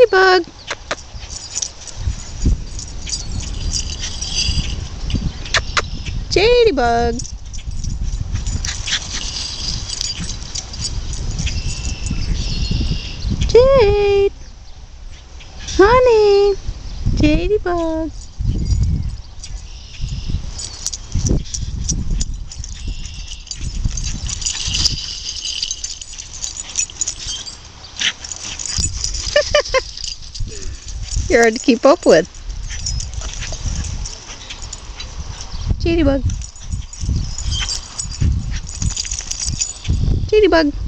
Ladybug. Ladybug. Jade. Honey. Ladybug. You're hard to keep up with. Ladybug. Ladybug.